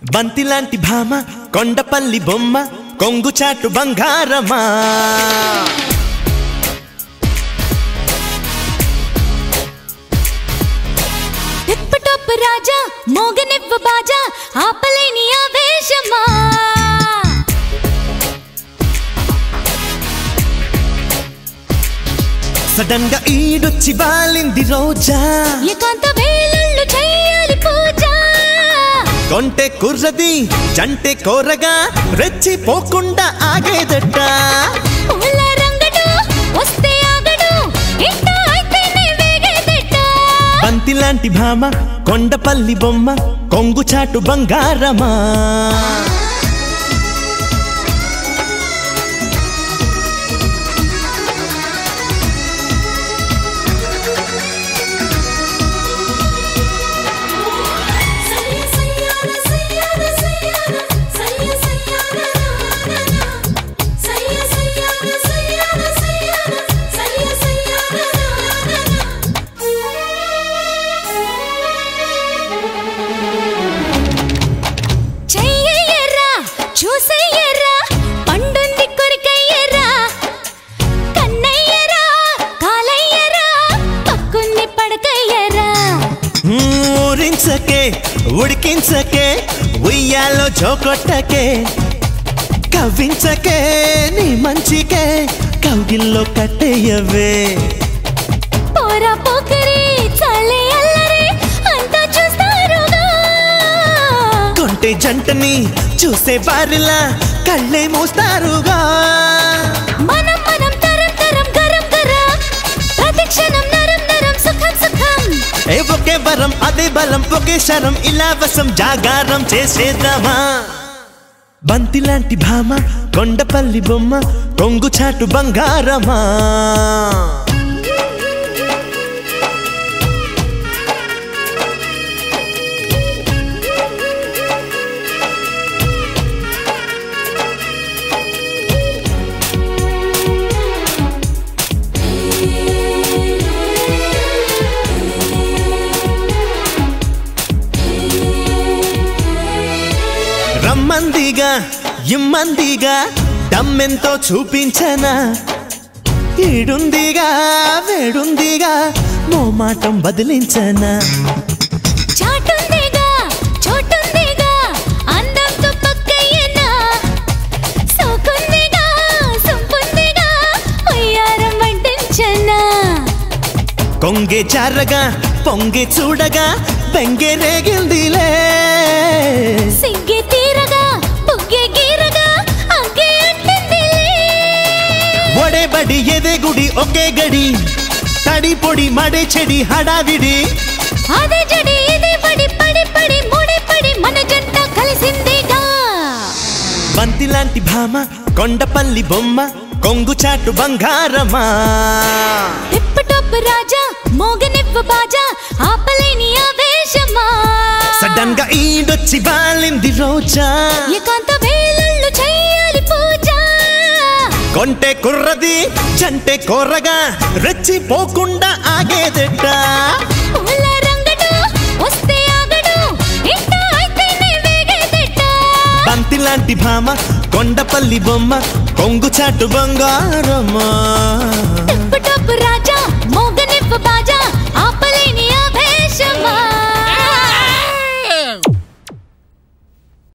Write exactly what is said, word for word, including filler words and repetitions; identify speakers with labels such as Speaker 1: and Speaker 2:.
Speaker 1: బంతిలాంటి భామ కొండపల్లి బొమ్మ కొంగు చాటు బంగారమా
Speaker 2: టిప్ టాప్ రాజా మోగనివ్వ బాజా ఆపలేని ఆవేశమా
Speaker 1: సడన్ గా ఈడొచ్చి బాలింది రోజా
Speaker 2: ఏకాంత వేళల్లో చేయాలి పూజ
Speaker 1: కొంటే కుర్రది జంటే కోరగా రెచ్చి పోకుండా ఆగేదట
Speaker 2: పూల రంగడు వస్తే ఆగడు ఇంట అయితేనే వేగేదట
Speaker 1: బంతిలాంటి భామ కొండపల్లి బొమ్మ కొంగు చాటు బంగారమా
Speaker 2: చూసయ్యరా పండుంది కొరికయ్యరా కన్నయ్యరా కాలయ్యరా పక్కుని పడకయ్యరా
Speaker 1: ఊరించకే ఉడికించకే ఉయ్యాలో చోకొట్టకే కవ్వించకే నీ మంచికే కౌగిల్లో కట్టేయవే
Speaker 2: పోరా పోకరి చాలే అల్లరి అంతా చూస్తారుగా
Speaker 1: కొంటే జంటని చూసే వారిలా కళ్ళే మూస్తారుగా
Speaker 2: మనం మనం తరం తరం గరం గరం ప్రతిక్షణం నరం నరం సుఖం సుఖం
Speaker 1: ఏ ఒకే వరం అదే బలం ఒకే శరం ఇలా వసం జాగారం చేసేద్దామా బంతిలాంటి భామ కొండపల్లి బొమ్మ కొంగు చాటు బంగారమా రమ్మందిగా ఇమ్మందిగా దమ్మెంతో చూపించనా ఈడుందిగా వేడుందిగా మోమాటం బదిలించనా
Speaker 2: చాటుందిగా చోటుందిగా అందంతో పక్కయ్యనా సోకుందిగా సంపుందిగా ఉయ్యారం వంటించనా
Speaker 1: కొంగే చారగా పొంగే చూడగా బెంగే రేగిల్దిలే
Speaker 2: సిగ్గే తీరగా బుగ్గే గీరగా అగ్గే అంటిందిలే
Speaker 1: ఒడే బడి ఎదే గుడి ఒకే గడి తడి పొడి మడే చెడి హడావిడి
Speaker 2: అదే జడి ఇదే పడి పడి పడి మూడే పడి మన జంట కలిసిందిగా
Speaker 1: బంతిలాంటి భామ కొండపల్లి బొమ్మ కొంగు చాటు బంగారమా
Speaker 2: టిప్ టాప్ రాజా మోగనివ్వ బాజా ఆపలేని ఆవేశమా
Speaker 1: సడన్ గా ఈడొచ్చి బాలింది రోజా
Speaker 2: ఏకాంత వేళల్లో చేయాలి పూజ
Speaker 1: కొంటే కుర్రది జంటే కోరగా రెచ్చి పోకుండా ఆగేదట
Speaker 2: పూల రంగడు వస్తే ఆగడు ఇంట అయితేనే వేగేదట
Speaker 1: బంతిలాంటి భామ కొండపల్లి బొమ్మ కొంగు చాటు బంగారమా
Speaker 2: టిప్ టాప్ రాజా మోగనివ్వ బాజా ఆపలేని ఆవేశమా